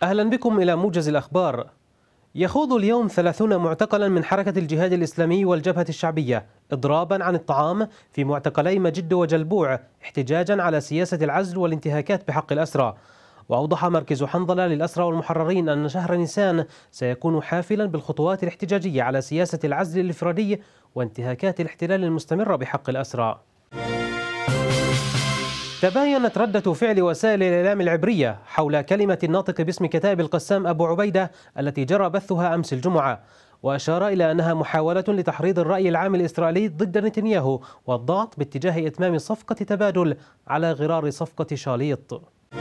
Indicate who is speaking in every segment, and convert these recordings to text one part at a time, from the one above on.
Speaker 1: أهلا بكم إلى موجز الأخبار. يخوض اليوم 30 معتقلا من حركة الجهاد الإسلامي والجبهة الشعبية إضرابا عن الطعام في معتقلي مجد وجلبوع احتجاجا على سياسة العزل والانتهاكات بحق الأسرى. وأوضح مركز حنظلة للأسرى والمحررين أن شهر نيسان سيكون حافلا بالخطوات الاحتجاجية على سياسة العزل الانفرادي وانتهاكات الاحتلال المستمرة بحق الأسرى. تباينت ردة فعل وسائل الإعلام العبرية حول كلمة الناطق باسم كتائب القسام أبو عبيدة التي جرى بثها أمس الجمعة، وأشار إلى أنها محاولة لتحريض الرأي العام الإسرائيلي ضد نتنياهو والضغط باتجاه إتمام صفقة تبادل على غرار صفقة شاليط.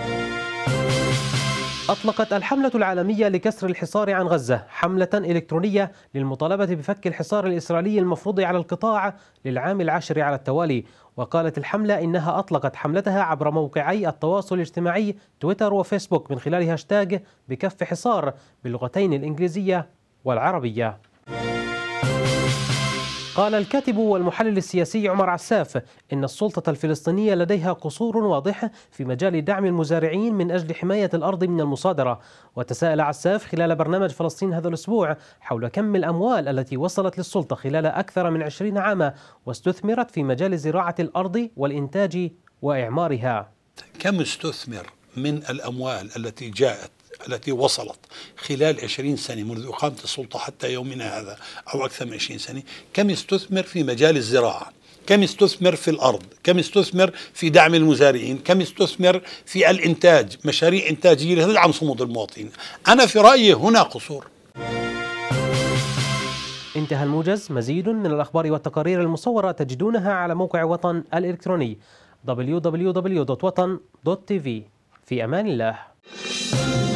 Speaker 1: أطلقت الحملة العالمية لكسر الحصار عن غزة حملة إلكترونية للمطالبة بفك الحصار الإسرائيلي المفروض على القطاع للعام العاشر على التوالي. وقالت الحملة إنها أطلقت حملتها عبر موقعي التواصل الاجتماعي تويتر وفيسبوك من خلال هاشتاج بكف حصار باللغتين الإنجليزية والعربية. قال الكاتب والمحلل السياسي عمر عساف إن السلطة الفلسطينية لديها قصور واضح في مجال دعم المزارعين من أجل حماية الأرض من المصادرة. وتساءل عساف خلال برنامج فلسطين هذا الأسبوع حول كم الأموال التي وصلت للسلطة خلال أكثر من 20 عاما واستثمرت في مجال زراعة الأرض والإنتاج وإعمارها.
Speaker 2: كم استثمر من الأموال التي وصلت خلال 20 سنة منذ إقامة السلطة حتى يومنا هذا أو أكثر من 20 سنة؟ كم استثمر في مجال الزراعة؟ كم استثمر في الأرض؟ كم استثمر في دعم المزارعين؟ كم استثمر في الإنتاج، مشاريع إنتاجية لتدعم صمود المواطنين؟ أنا في رأيي هنا قصور.
Speaker 1: انتهى الموجز. مزيد من الأخبار والتقارير المصورة تجدونها على موقع وطن الإلكتروني www.watan.tv. في أمان الله.